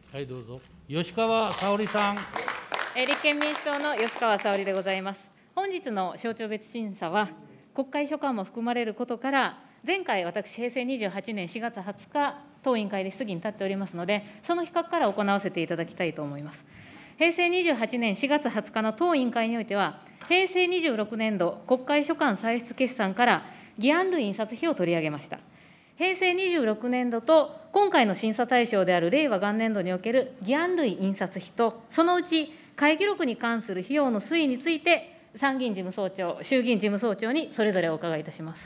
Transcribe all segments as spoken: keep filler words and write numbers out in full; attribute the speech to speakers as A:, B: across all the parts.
A: はい、どうぞ。吉川沙織さん。
B: 立憲民主党の吉川沙織でございます。本日の省庁別審査は、国会所管も含まれることから、前回、私、平成にじゅうはちねんしがつはつか、当委員会で質疑に立っておりますので、その比較から行わせていただきたいと思います。平成にじゅうはちねんしがつはつかの当委員会においては、平成にじゅうろくねん度国会所管歳出決算から議案類印刷費を取り上げました。平成にじゅうろくねん度と今回の審査対象である令和元年度における議案類印刷費と、そのうち会議録に関する費用の推移について、参議院事務総長、衆議院事務総長にそれぞれお伺いいたします。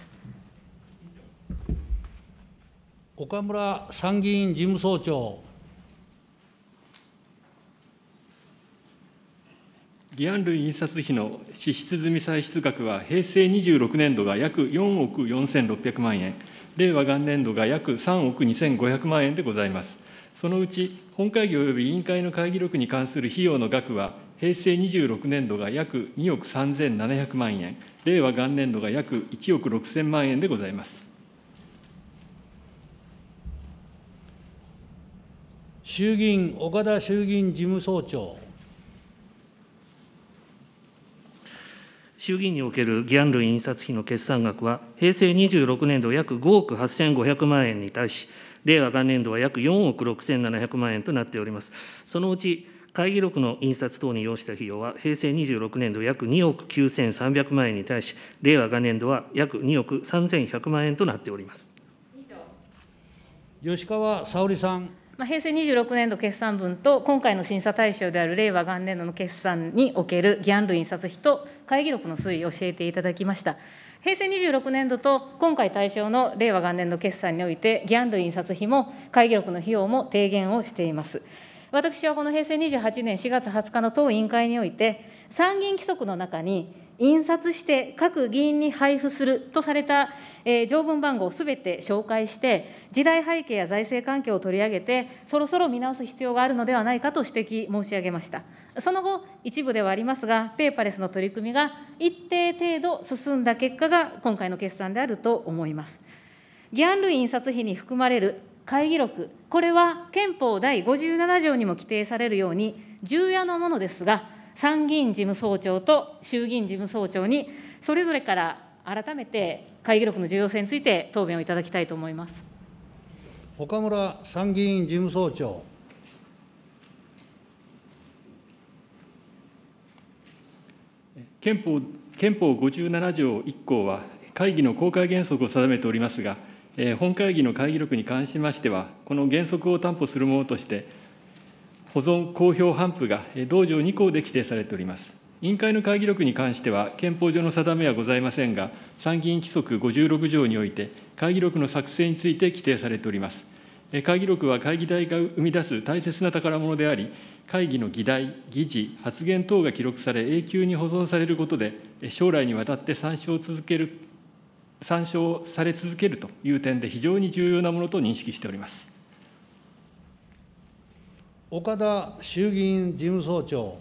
A: 岡村参議院事務総長。
C: 議案類印刷費の支出済歳出額は、平成にじゅうろくねん度が約よんおくよんせんろっぴゃくまんえん、令和元年度が約さんおくにせんごひゃくまんえんでございます。そのうち、本会議及び委員会の会議録に関する費用の額は、平成にじゅうろくねん度が約におくさんぜんななひゃくまんえん、令和元年度が約いちおくろくせんまんえんでございます。
A: 衆議院、岡田衆議院事務総長。
D: 衆議院における議案類印刷費の決算額は、平成にじゅうろくねん度約ごおくはっせんごひゃくまんえんに対し、令和元年度は約よんおくろくせんななひゃくまんえんとなっております。そのうち、会議録の印刷等に要した費用は、平成にじゅうろくねん度約におくきゅうせんさんびゃくまんえんに対し、令和元年度は約におくさんぜんひゃくまんえんとなっております。
A: 吉川沙織さん。
B: 平成にじゅうろくねん度決算分と、今回の審査対象である令和元年度の決算における議案類印刷費と会議録の推移を教えていただきました。平成にじゅうろくねん度と今回対象の令和元年度決算において、議案類印刷費も会議録の費用も低減をしています。私はこの平成にじゅうはちねんしがつはつかの当委員会において、参議院規則の中に、印刷して各議員に配布するとされた、えー、条文番号をすべて紹介して、時代背景や財政環境を取り上げて、そろそろ見直す必要があるのではないかと指摘申し上げました。その後、一部ではありますが、ペーパーレスの取り組みが一定程度進んだ結果が今回の決算であると思います。議案類印刷費に含まれる会議録、これは憲法だいごじゅうなな条にも規定されるように、重要なものですが、参議院事務総長と衆議院事務総長に、それぞれから改めて会議録の重要性について答弁をいただきたいと思います。
A: 岡村参議院事務総長。
C: 憲法憲法ごじゅうなな条いっ項は、会議の公開原則を定めておりますが、本会議の会議録に関しましては、この原則を担保するものとして、保存、公表、頒布が同条に項で規定されております。委員会の会議録に関しては、憲法上の定めはございませんが、参議院規則ごじゅうろく条において、会議録の作成について規定されております。会議録は会議体が生み出す大切な宝物であり、会議の議題、議事、発言等が記録され、永久に保存されることで、将来にわたって参照を続ける、参照され続けるという点で、非常に重要なものと認識しております。
A: 岡田衆議院事務総長。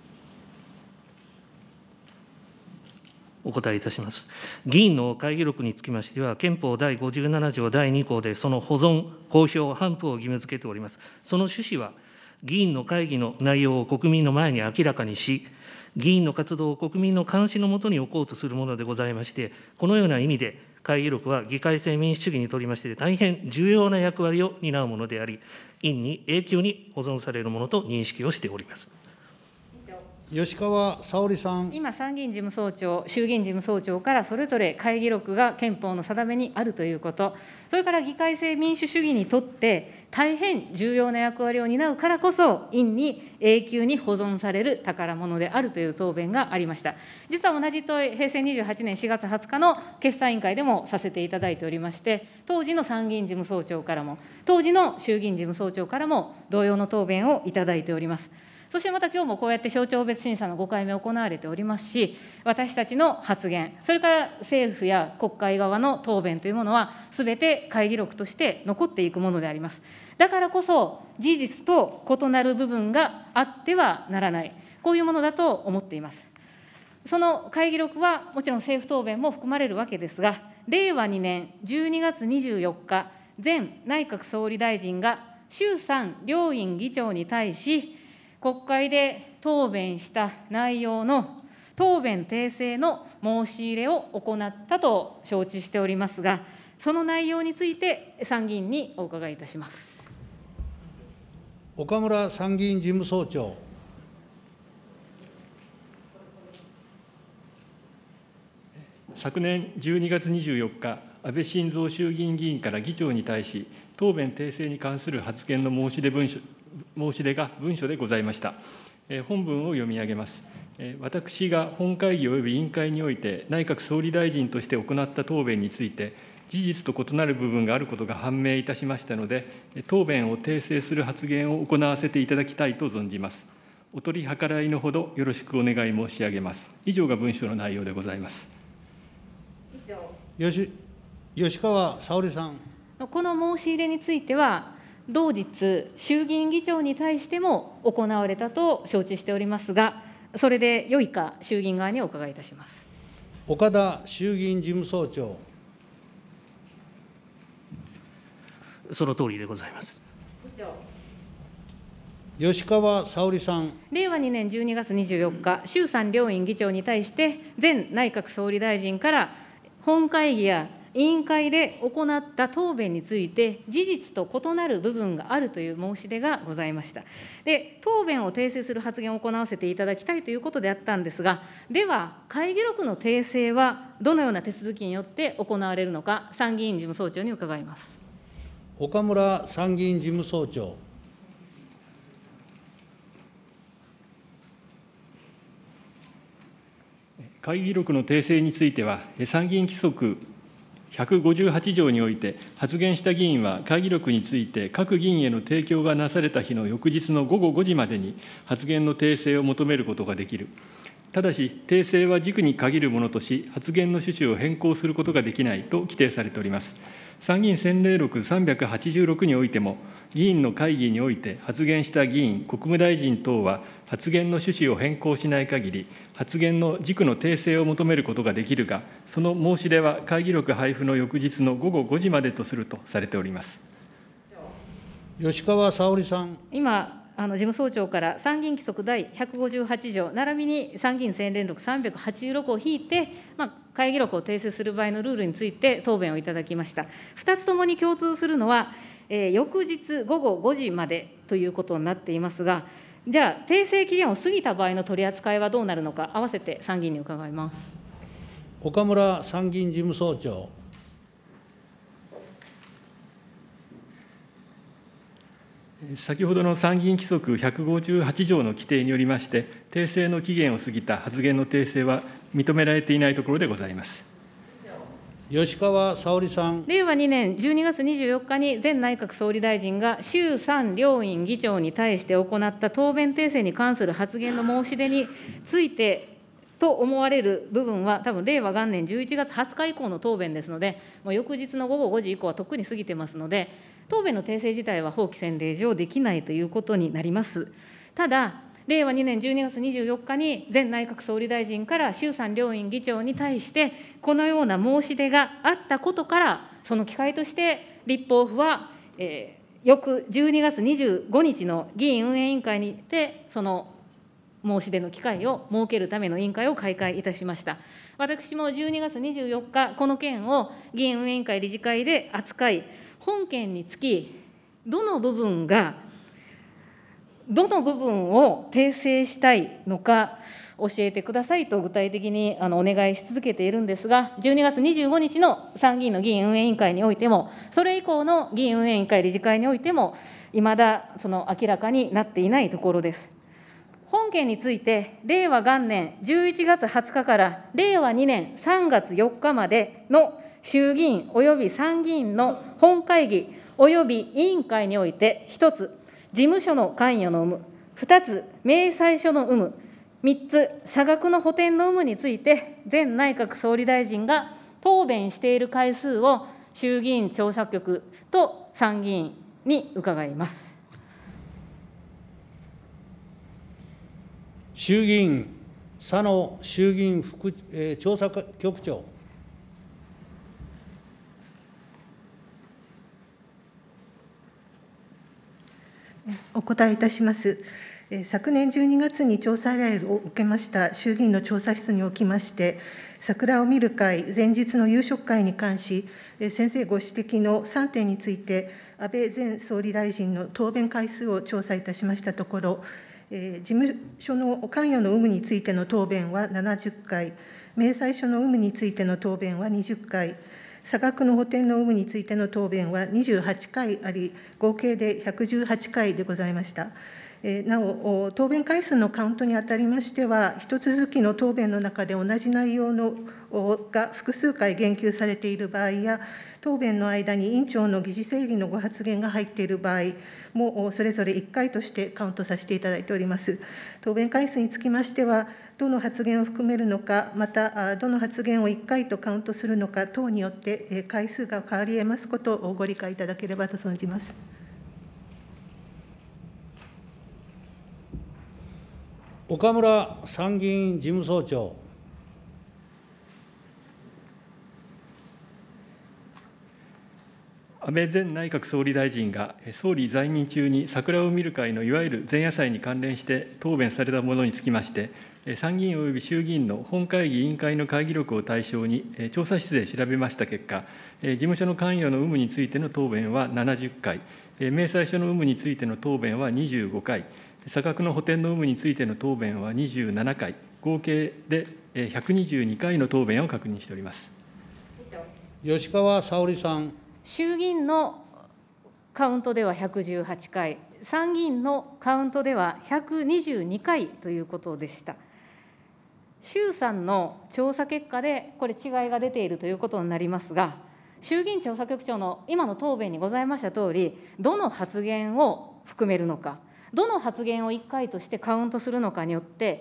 D: お答えいたします。議員の会議録につきましては、憲法だいごじゅうなな条だいに項で、その保存、公表、頒布を義務付けております。その趣旨は、議員の会議の内容を国民の前に明らかにし、議員の活動を国民の監視のもとに置こうとするものでございまして、このような意味で、会議録は議会制民主主義にとりまして、大変重要な役割を担うものであり、院に永久に保存されるものと認識をしております。
A: 吉川沙織さん。
B: 今、参議院事務総長、衆議院事務総長からそれぞれ会議録が憲法の定めにあるということ、それから議会制民主主義にとって大変重要な役割を担うからこそ、院に永久に保存される宝物であるという答弁がありました。実は同じ問い、平成にじゅうはちねんしがつはつかの決算委員会でもさせていただいておりまして、当時の参議院事務総長からも、当時の衆議院事務総長からも同様の答弁をいただいております。そしてまたきょうもこうやって省庁別審査のごかいめ行われておりますし、私たちの発言、それから政府や国会側の答弁というものは、すべて会議録として残っていくものであります。だからこそ、事実と異なる部分があってはならない、こういうものだと思っています。その会議録は、もちろん政府答弁も含まれるわけですが、れいわにねんじゅうにがつにじゅうよっか、前内閣総理大臣が衆参両院議長に対し、国会で答弁した内容の答弁訂正の申し入れを行ったと承知しておりますが、その内容について参議院にお伺いいたします。
A: 岡村参議院事務総長。
C: 昨年じゅうにがつにじゅうよっか、安倍晋三衆議院議員から議長に対し、答弁訂正に関する発言の申し出文書申し出が文書でございました。本文を読み上げます。私が本会議及び委員会において、内閣総理大臣として行った答弁について、事実と異なる部分があることが判明いたしましたので、答弁を訂正する発言を行わせていただきたいと存じます。お取り計らいのほどよろしくお願い申し上げます。以上が文書の内容でございます。
A: 吉吉川沙織さん。
B: この申し入れについては、同日、衆議院議長に対しても行われたと承知しておりますが、それでよいか、衆議院側にお伺いいたします。
A: 岡田衆議院事務総長。
D: その通りでございます。
A: 吉川沙織さん。
B: 令和にねんじゅうにがつにじゅうよっか、衆参両院議長に対して、前内閣総理大臣から本会議や委員会で行った答弁について、事実と異なる部分があるという申し出がございました。で、答弁を訂正する発言を行わせていただきたいということであったんですが、では、会議録の訂正はどのような手続きによって行われるのか、参議院事務総長に伺います。
A: 岡村参議院事務総長。
C: 会議録の訂正については、参議院規則ひゃくごじゅうはち条において、発言した議員は会議録について、各議員への提供がなされた日の翌日のごごごじまでに発言の訂正を求めることができる。ただし、訂正は軸に限るものとし、発言の趣旨を変更することができないと規定されております。参議院先例録さんびゃくはちじゅうろくにおいても、議員の会議において発言した議員、国務大臣等は、発言の趣旨を変更しないかぎり、発言の軸の訂正を求めることができるが、その申し出は会議録配布の翌日のごごごじまでとするとされております。
A: 吉川沙織さん。
B: 今、あの事務総長から参議院規則第ひゃくごじゅうはち条、並びに参議院先例録さんびゃくはちじゅうろくを引いて、まあ、会議録を訂正する場合のルールについて答弁をいただきました。ふたつともに共通するのは、えー、翌日ごごごじまでということになっていますが、じゃあ、訂正期限を過ぎた場合の取り扱いはどうなるのか、合わせて参議院に伺います。
A: 岡村参議院事務総長。
C: 先ほどの参議院規則ひゃくごじゅうはち条の規定によりまして、訂正の期限を過ぎた発言の訂正は認められていないところでございます。
A: 吉川沙織さん。
B: 令和にねんじゅうにがつにじゅうよっかに前内閣総理大臣が衆参両院議長に対して行った答弁訂正に関する発言の申し出についてと思われる部分は、多分令和元年じゅういちがつはつか以降の答弁ですので、もう翌日のごごごじ以降はとっくに過ぎてますので、答弁の訂正自体は法規先例上できないということになります。ただ、令和にねんじゅうにがつにじゅうよっかに前内閣総理大臣から衆参両院議長に対して、このような申し出があったことから、その機会として立法府は、えー、翌じゅうにがつにじゅうごにちの議院運営委員会にて、その申し出の機会を設けるための委員会を開会いたしました。私もじゅうにがつにじゅうよっか、この件を議院運営委員会理事会で扱い、本件につき、どの部分が、どの部分を訂正したいのか教えてくださいと具体的にあのお願いし続けているんですが、じゅうにがつにじゅうごにちの参議院の議院運営委員会においても、それ以降の議院運営委員会理事会においても、いまだその明らかになっていないところです。本件について、令和元年じゅういちがつはつかから令和にねんさんがつよっかまでの衆議院および参議院の本会議および委員会において、ひとつ、事務所の関与の有無、ふたつ、明細書の有無、みっつ、差額の補填の有無について、前内閣総理大臣が答弁している回数を衆議院調査局と参議院に伺います。
A: 衆議院、佐野衆議院副、えー、調査局長。
E: お答えいたします。昨年じゅうにがつに調査依頼を受けました衆議院の調査室におきまして、桜を見る会前日の夕食会に関し、先生ご指摘のさんてんについて、安倍前総理大臣の答弁回数を調査いたしましたところ、事務所の関与の有無についての答弁はななじゅっかい、明細書の有無についての答弁はにじゅっかい、差額の補填の有無についての答弁はにじゅうはちかいあり、合計でひゃくじゅうはちかいでございました。なお、答弁回数のカウントにあたりましては、一続きの答弁の中で同じ内容のが複数回言及されている場合や、答弁の間に委員長の議事整理のご発言が入っている場合も、それぞれいっかいとしてカウントさせていただいております。答弁回数につきましては、どの発言を含めるのか、また、どの発言をいっかいとカウントするのか等によって、回数が変わりえますことをご理解いただければと存じます。
A: 岡村参議院事務総長。
C: 安倍前内閣総理大臣が総理在任中に桜を見る会のいわゆる前夜祭に関連して答弁されたものにつきまして、参議院および衆議院の本会議委員会の会議録を対象に調査室で調べました結果、事務所の関与の有無についての答弁はななじゅっかい、明細書の有無についての答弁はにじゅうごかい、差額の補填の有無についての答弁はにじゅうななかい、合計でひゃくにじゅうにかいの答弁を確認しております。
A: 吉川沙織さん。
B: 衆議院のカウントではひゃくじゅうはちかい、参議院のカウントではひゃくにじゅうにかいということでした。衆参の調査結果で、これ、違いが出ているということになりますが、衆議院調査局長の今の答弁にございましたとおり、どの発言を含めるのか、どの発言をいっかいとしてカウントするのかによって、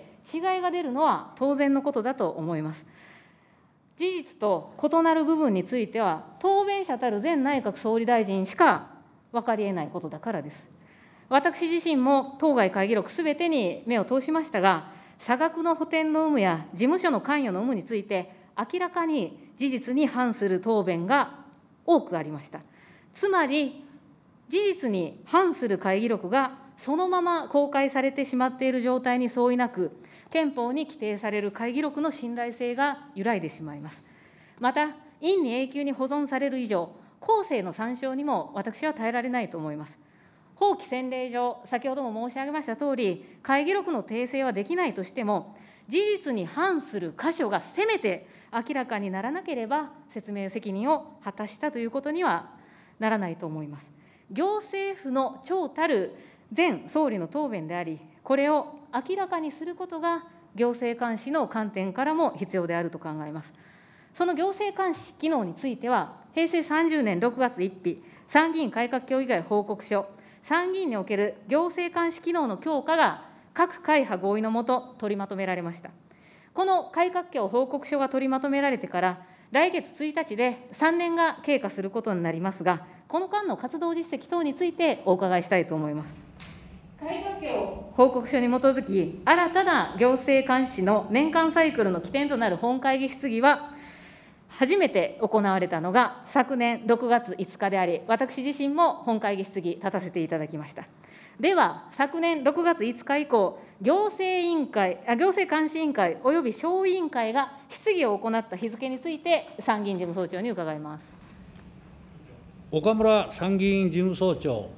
B: 違いが出るのは当然のことだと思います。事実と異なる部分については、答弁者たる前内閣総理大臣しか分かりえないことだからです。私自身も当該会議録すべてに目を通しましたが、差額の補填の有無や事務所の関与の有無について、明らかに事実に反する答弁が多くありました。つまり、事実に反する会議録がそのまま公開されてしまっている状態に相違なく、憲法に規定される会議録の信頼性が揺らいでしまいます。また、院に永久に保存される以上、後世の参照にも私は耐えられないと思います。法規先例上、先ほども申し上げましたとおり、会議録の訂正はできないとしても、事実に反する箇所がせめて明らかにならなければ、説明責任を果たしたということにはならないと思います。行政府の長たる前総理の答弁であり、これを明らかにすることが行政監視の観点からも必要であると考えます。その行政監視機能については、へいせいさんじゅうねんろくがつついたち、参議院改革協議会報告書、参議院における行政監視機能の強化が各会派合意のもと取りまとめられました。この改革協報告書が取りまとめられてから、来月ついたちでさんねんが経過することになりますが、この間の活動実績等についてお伺いしたいと思います。改革協報告書に基づき、新たな行政監視の年間サイクルの起点となる本会議質疑は、初めて行われたのが昨年ろくがついつかであり、私自身も本会議質疑立たせていただきました。では、昨年ろくがついつか以降、行政委員会、あ行政監視委員会および小委員会が質疑を行った日付について、参議院事務総長に伺います。
A: 岡村参議院事務総長。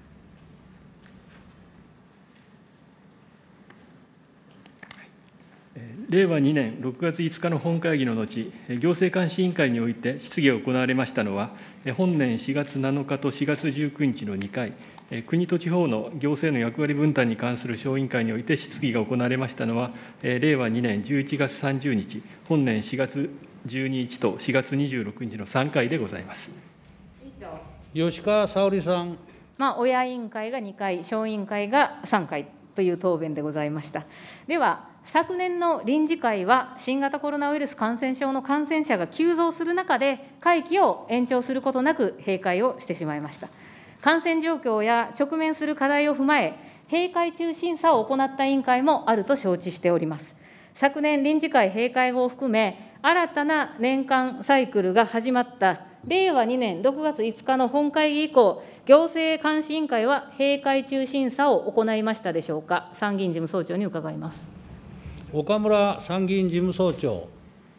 C: れいわにねんろくがついつかの本会議の後、行政監視委員会において質疑が行われましたのは、本年しがつなのかとしがつじゅうくにちのにかい、国と地方の行政の役割分担に関する小委員会において質疑が行われましたのは、れいわにねんじゅういちがつさんじゅうにち、本年しがつじゅうににちとしがつにじゅうろくにちのさんかいでございます。
A: 吉川沙織さん。
B: まあ、親委員会がにかい、小委員会がさんかいという答弁でございました。では、昨年の臨時会は、新型コロナウイルス感染症の感染者が急増する中で、会期を延長することなく閉会をしてしまいました。感染状況や直面する課題を踏まえ、閉会中審査を行った委員会もあると承知しております。昨年、臨時会閉会後を含め、新たな年間サイクルが始まったれいわにねんろくがついつかの本会議以降、 行政監視委員会は閉会中審査を行いましたでしょうか。参議院事務総長に伺います。
A: 岡村参議院事務総長。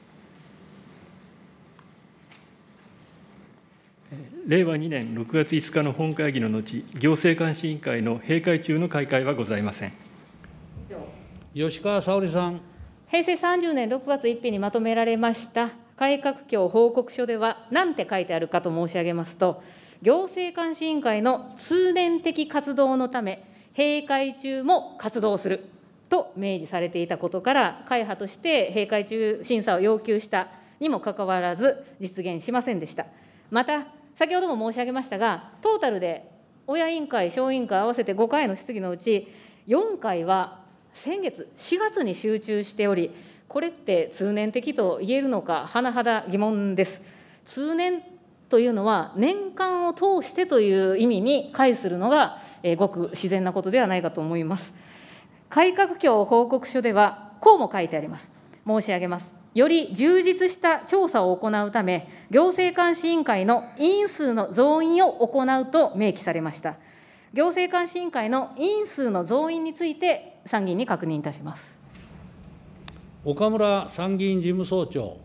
C: れいわにねんろくがついつかの本会議の後、行政監視委員会の閉会中の開会はございません。
A: 吉川沙織さん。
B: へいせいさんじゅうねんろくがつついたちにまとめられました改革協報告書では、何て書いてあるかと申し上げますと、行政監視委員会の通年的活動のため、閉会中も活動すると明示されていたことから、会派として閉会中審査を要求したにもかかわらず、実現しませんでした。また、先ほども申し上げましたが、トータルで親委員会、小委員会合わせてごかいの質疑のうち、よんかいは先月、しがつに集中しており、これって通年的と言えるのか、甚だ疑問です。通年というのは、年間を通してという意味に解するのが、えー、ごく自然なことではないかと思います。改革協報告書では、こうも書いてあります。申し上げます。より充実した調査を行うため、行政監視委員会の委員数の増員を行うと明記されました。行政監視委員会の委員数の増員について、参議院に確認いたします。
A: 岡村参議院事務総長。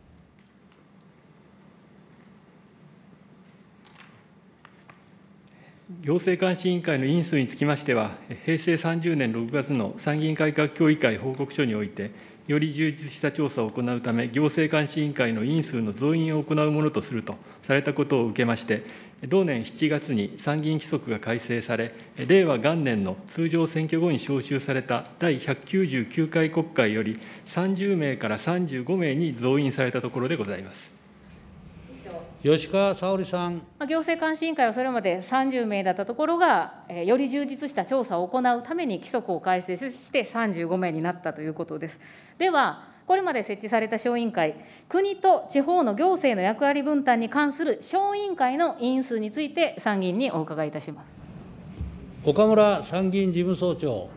C: 行政監視委員会の委員数につきましては、へいせいさんじゅうねんろくがつの参議院改革協議会報告書において、より充実した調査を行うため、行政監視委員会の委員数の増員を行うものとするとされたことを受けまして、同年しちがつに参議院規則が改正され、れいわ元年の通常選挙後に召集された第ひゃくきゅうじゅうきゅうかい国会よりさんじゅうめいからさんじゅうごめいに増員されたところでございます。
A: 吉川沙織さん。
B: 行政監視委員会はそれまでさんじゅうめいだったところが、より充実した調査を行うために規則を改正してさんじゅうごめいになったということです。では、これまで設置された小委員会、国と地方の行政の役割分担に関する小委員会の委員数について、参議院にお伺いいたします。
A: 岡村参議院事務総長。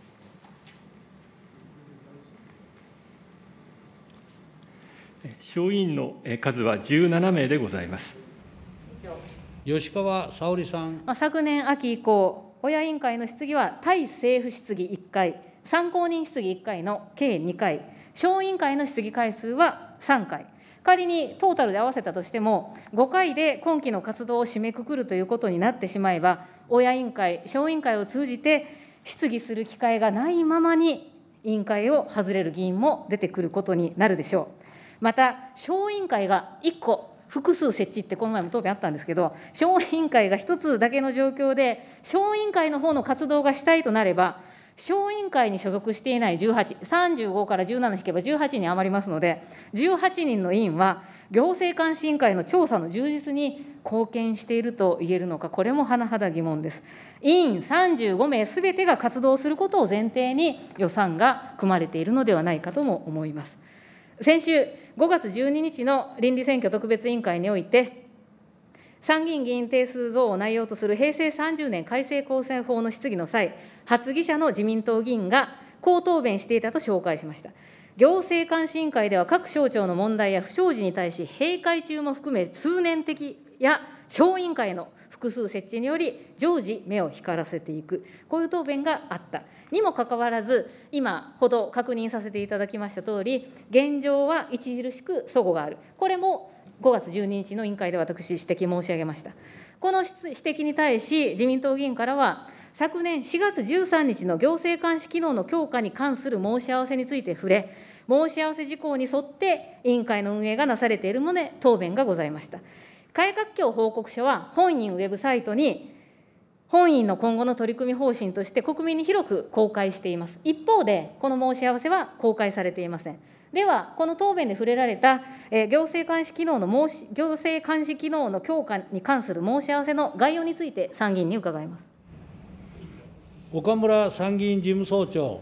C: 小委員の数はじゅうななめいでございます。
A: 吉川沙織さん。
B: 昨年秋以降、親委員会の質疑は対政府質疑いっかい、参考人質疑いっかいの計にかい、小委員会の質疑回数はさんかい。仮にトータルで合わせたとしても、ごかいで今期の活動を締めくくるということになってしまえば、親委員会、小委員会を通じて質疑する機会がないままに、委員会を外れる議員も出てくることになるでしょう。また、小委員会がいっこ、複数設置って、この前も答弁あったんですけど、小委員会がひとつだけの状況で、小委員会の方の活動がしたいとなれば、小委員会に所属していないじゅうはち、さんじゅうごからじゅうなな引けばじゅうはちにん余りますので、じゅうはちにんの委員は、行政監視委員会の調査の充実に貢献していると言えるのか、これも甚だ疑問です。委員さんじゅうごめいすべてが活動することを前提に、予算が組まれているのではないかとも思います。先週、ごがつじゅうににちの倫理選挙特別委員会において、参議院議員定数増を内容とするへいせいさんじゅうねん改正公選法の質疑の際、発議者の自民党議員がこう答弁していたと紹介しました。行政監視委員会では各省庁の問題や不祥事に対し、閉会中も含め通年的や小委員会の複数設置により、常時目を光らせていく、こういう答弁があった。にもかかわらず、今ほど確認させていただきましたとおり、現状は著しく齟齬がある。これもごがつじゅうににちの委員会で私、指摘申し上げました。この指摘に対し、自民党議員からは、昨年しがつじゅうさんにちの行政監視機能の強化に関する申し合わせについて触れ、申し合わせ事項に沿って委員会の運営がなされているもので答弁がございました。改革協報告書は本院ウェブサイトに、本院の今後の取り組み方針として国民に広く公開しています。一方で、この申し合わせは公開されていません。では、この答弁で触れられた、えー、行政監視機能の申し、行政監視機能の強化に関する申し合わせの概要について、参議院に伺います。
A: 岡村参議院事務総長。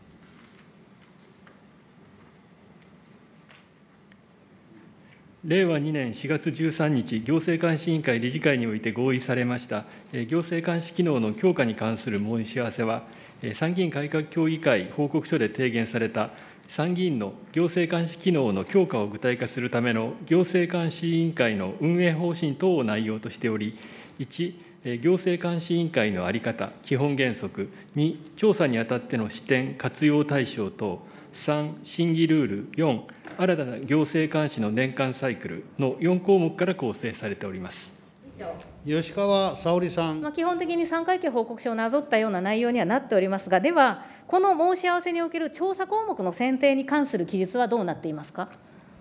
C: れいわにねんしがつじゅうさんにち、行政監視委員会理事会において合意されました、行政監視機能の強化に関する申し合わせは、参議院改革協議会報告書で提言された、参議院の行政監視機能の強化を具体化するための行政監視委員会の運営方針等を内容としており、いち、 行政監視委員会の在り方、基本原則、に、調査にあたっての視点、活用対象等、さん、審議ルール、よん、新たな行政監視の年間サイクルのよん項目から構成されております。
A: 吉川沙織さん。
B: まあ、基本的にさんかいけい報告書をなぞったような内容にはなっておりますが、では、この申し合わせにおける調査項目の選定に関する記述はどうなっていますか。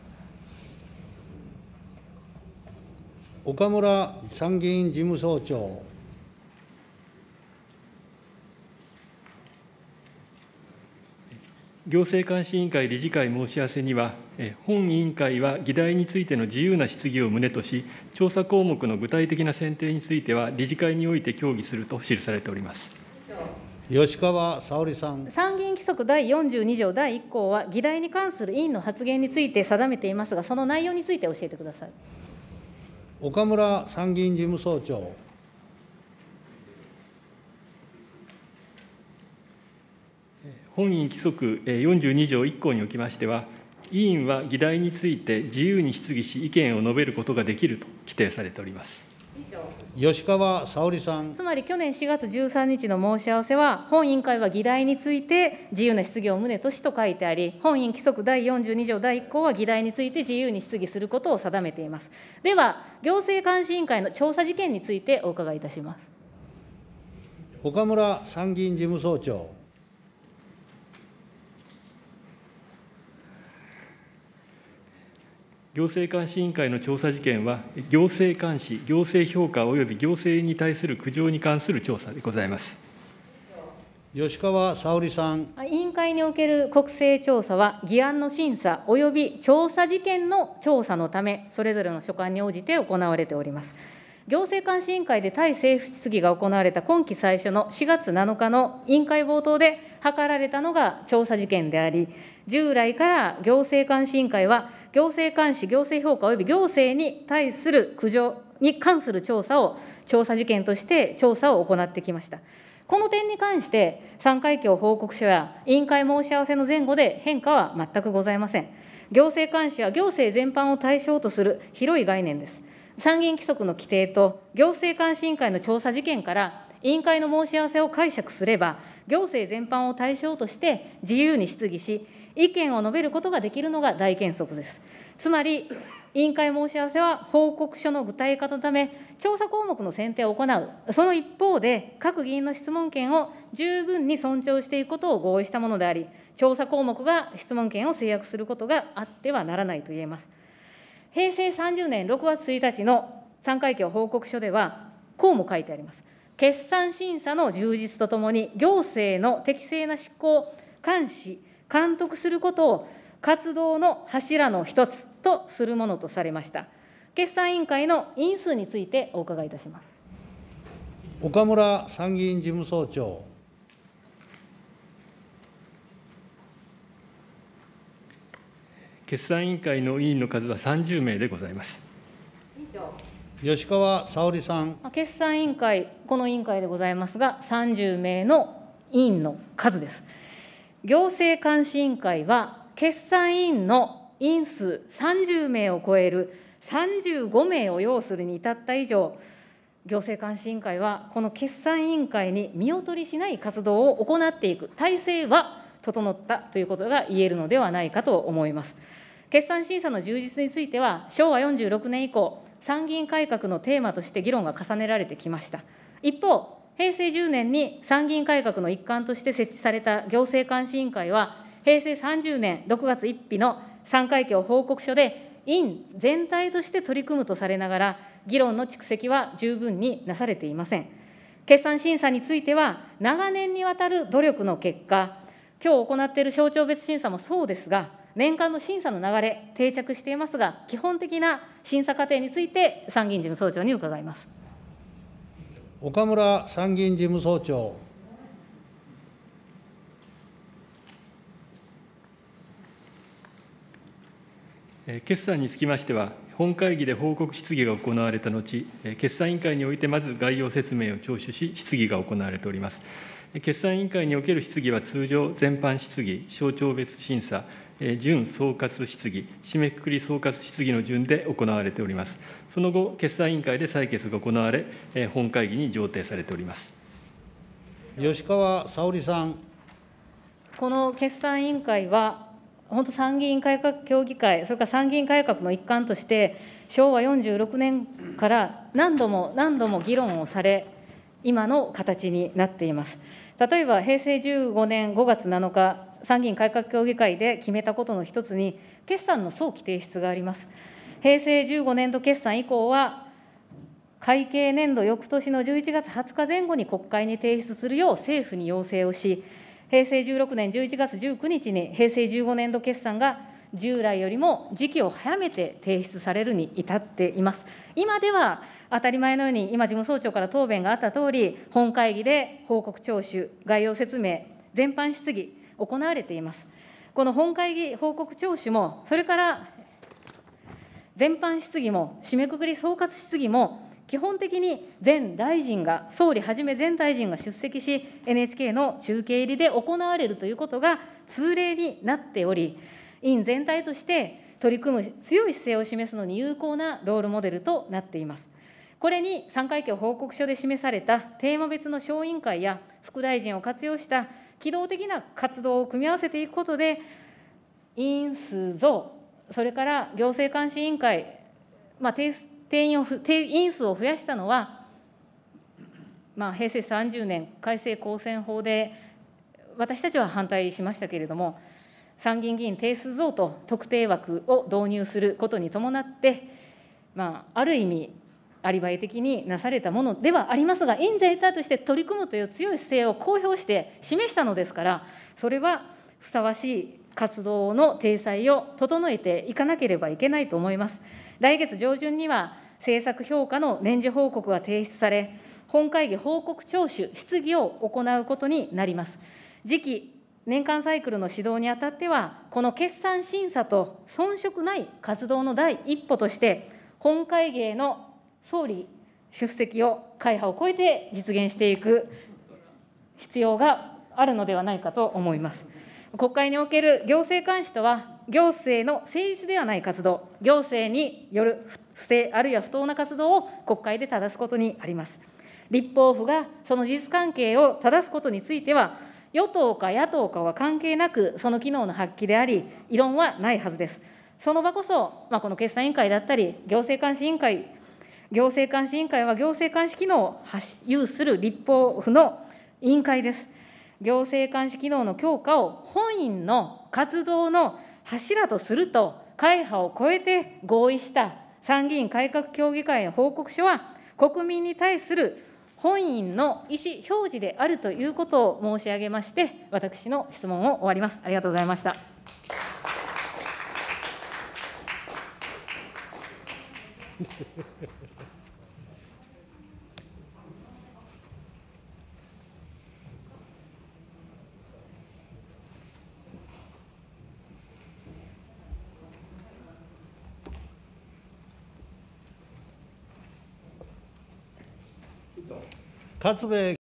A: 岡村参議院事務総長。
C: 行政監視委員会理事会申し合わせには、本委員会は議題についての自由な質疑を旨とし、調査項目の具体的な選定については、理事会において協議すると記されております。
A: 吉川沙織さん。
B: 参議院規則第よんじゅうに条だいいっ項は、議題に関する委員の発言について定めていますが、その内容について教えてください。
A: 岡村参議院事務総長。
C: 本院規則よんじゅうに条いっ項におきましては、委員は議題について自由に質疑し、意見を述べることができると規定されております。
A: 吉川沙織さん。
B: つまり去年しがつじゅうさんにちの申し合わせは、本委員会は議題について自由な質疑を旨としと書いてあり、本院規則第よんじゅうに条だいいっ項は議題について自由に質疑することを定めています。では、行政監視委員会の調査事件についてお伺いいたします。
A: 岡村参議院事務総長。
C: 行政監視委員会の調査事件は、行政監視、行政評価及び行政に対する苦情に関する調査でございます。
A: 吉川沙織さん。
B: 委員会における国政調査は、議案の審査及び調査事件の調査のため、それぞれの所管に応じて行われております。行政監視委員会で対政府質疑が行われた今期最初のしがつなのかの委員会冒頭で諮られたのが調査事件であり、従来から行政監視委員会は、行政監視、行政評価及び行政に対する苦情に関する調査を、調査事件として調査を行ってきました。この点に関して、さんかいきょう報告書や委員会申し合わせの前後で変化は全くございません。行政監視は行政全般を対象とする広い概念です。参議院規則の規定と行政監視委員会の調査事件から委員会の申し合わせを解釈すれば、行政全般を対象として自由に質疑し、意見を述べることができるのが大原則です。つまり、委員会申し合わせは報告書の具体化のため、調査項目の選定を行う、その一方で、各議員の質問権を十分に尊重していくことを合意したものであり、調査項目が質問権を制約することがあってはならないと言えます。へいせいさんじゅうねんろくがつついたちのさんかいきょう報告書では、こうも書いてあります。決算審査の充実とともに、行政の適正な執行、監視、監督することを活動の柱の一つとするものとされました。決算委員会の委員数についてお伺いいたします。
A: 岡村参議院事務総長。
C: 決算委員会の委員の数はさんじゅうめいでございます。
A: 吉川沙織さん。
B: 決算委員会、この委員会でございますが、さんじゅうめいの委員の数です。行政監視委員会は、決算委員の委員数さんじゅうめいを超えるさんじゅうごめいを要するに至った以上、行政監視委員会は、この決算委員会に見劣りしない活動を行っていく体制は整ったということが言えるのではないかと思います。決算審査の充実については、しょうわよんじゅうろくねん以降、参議院改革のテーマとして議論が重ねられてきました。一方、へいせいじゅうねんに参議院改革の一環として設置された行政監視委員会は、へいせいさんじゅうねんろくがつついたちのさんかいきょう報告書で、委員全体として取り組むとされながら、議論の蓄積は十分になされていません。決算審査については、長年にわたる努力の結果、きょう行っている省庁別審査もそうですが、年間の審査の流れ、定着していますが、基本的な審査過程について、参議院事務総長に伺います。
A: 岡村参議院事務総長。
C: 決算につきましては、本会議で報告質疑が行われた後、決算委員会においてまず概要説明を聴取し、質疑が行われております。決算委員会における質疑は通常、全般質疑、省庁別審査、 準総括質疑、締めくくり総括質疑の順で行われております。その後、決算委員会で採決が行われ、本会議に上呈されております。
A: 吉川沙織さん。
B: この決算委員会は、本当、参議院改革協議会、それから参議院改革の一環として、しょうわよんじゅうろくねんから何度も何度も議論をされ、今の形になっています。例えば、へいせいじゅうごねんごがつなのか、参議院改革協議会で決めたことの一つに、決算の早期提出があります。へいせいじゅうごねんど決算以降は、会計年度翌年のじゅういちがつはつかぜん後に国会に提出するよう政府に要請をし、へいせいじゅうろくねんじゅういちがつじゅうくにちにへいせいじゅうごねんど決算が従来よりも時期を早めて提出されるに至っています。今では当たり前のように、今、事務総長から答弁があったとおり、本会議で報告聴取、概要説明、全般質疑、行われています。この本会議報告聴取も、それから全般質疑も、締めくくり総括質疑も、基本的に全大臣が、総理はじめ全大臣が出席し、エヌエイチケー の中継入りで行われるということが通例になっており、委員全体として取り組む強い姿勢を示すのに有効なロールモデルとなっています。これにさんかいきょう報告書で示されたテーマ別の小委員会や副大臣を活用した機動的な活動を組み合わせていくことで、委員数増、それから行政監視委員会、まあ、定定員を定員数を増やしたのは、まあ、へいせいさんじゅうねん改正公選法で、私たちは反対しましたけれども、参議院議員定数増と特定枠を導入することに伴って、まあ、ある意味、アリバイ的になされたものではありますが、委員全体として取り組むという強い姿勢を公表して示したのですから、それはふさわしい活動の体裁を整えていかなければいけないと思います。来月上旬には、政策評価の年次報告が提出され、本会議報告聴取、質疑を行うことになります。次期年間サイクルの指導にあたっては、この決算審査と遜色ない活動の第一歩として、本会議への総理出席を会派を超えて実現していく必要があるのではないかと思います。国会における行政監視とは、行政の誠実ではない活動、行政による不正あるいは不当な活動を国会で正すことにあります。立法府がその事実関係を正すことについては、与党か野党かは関係なく、その機能の発揮であり、異論はないはずです。その場こそ、まあ、この決算委員会だったり、行政監視委員会、行政監視委員会は行政監視機能を有する立法府の委員会です。行政監視機能の強化を本院の活動の柱とすると、会派を超えて合意した参議院改革協議会の報告書は、国民に対する本院の意思表示であるということを申し上げまして、私の質問を終わります。ありがとうございました。
A: 勝部